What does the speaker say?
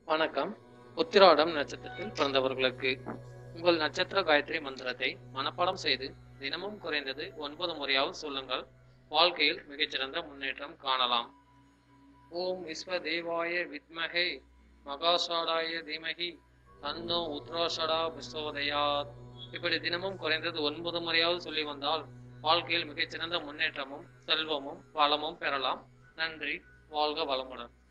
வணக்கம். உத்திராடம் நட்சத்திரத்தில் பிறந்தவர்களுக்கு உங்கள் நட்சத்திர காயத்ரி மந்திரத்தை மனப்பாடம் செய்து தினமும் குறைந்தது 9 முறையாவது சொல்லுங்கள். வாழ்க்கையில் மிகச்சிறந்த முன்னேற்றம் காணலாம். ஓம் விஸ்வ தேவாய வித்மஹே மகாஷாடாய தீமஹி தன்னோ உத்ராஷடா பிரசோதயாத். இப்படி தினமும் குறைந்தது 9 முறையாவது சொல்லி வந்தால் வாழ்க்கையில் மிகச்சிறந்த முன்னேற்றமும் செல்வமும் வளமும் பெறலாம். நன்றி. வாழ்க வளமுடன்.